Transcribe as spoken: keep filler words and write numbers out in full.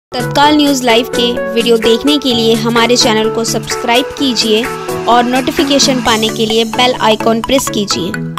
तत्काल news live के video देखने के लिए हमारे चैनल को सब्सक्राइब कीजिए और नोटिफिकेशन पाने के लिए बेल आइकॉन प्रेस कीजिए।